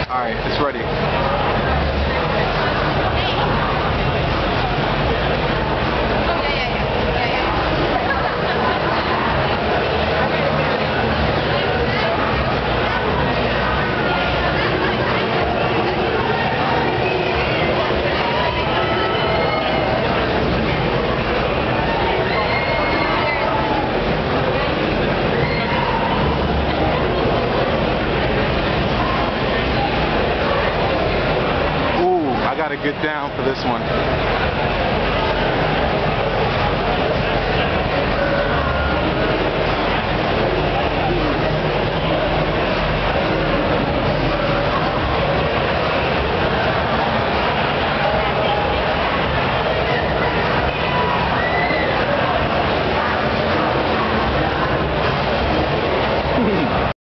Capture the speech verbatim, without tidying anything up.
Alright, it's ready. I gotta get down for this one.